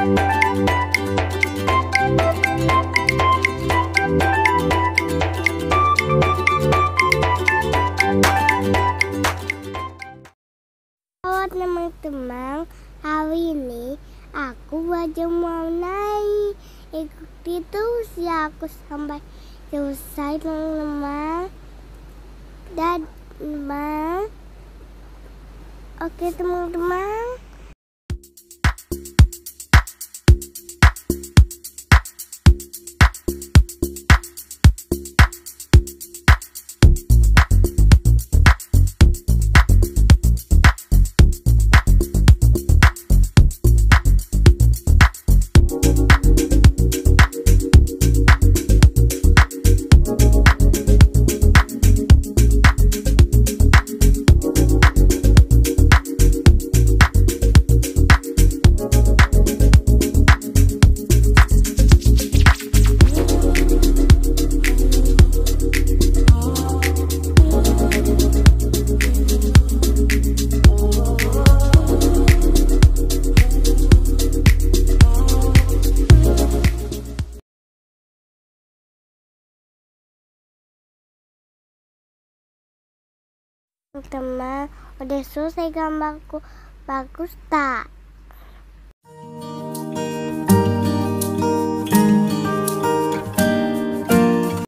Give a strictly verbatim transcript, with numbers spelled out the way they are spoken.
Halo teman-teman, hari ini aku baru mau naik. Ikuti terus ya aku sampai selesai teman-teman. Dan teman, oke teman-teman. Teman, udah selesai gambarku, bagus tak?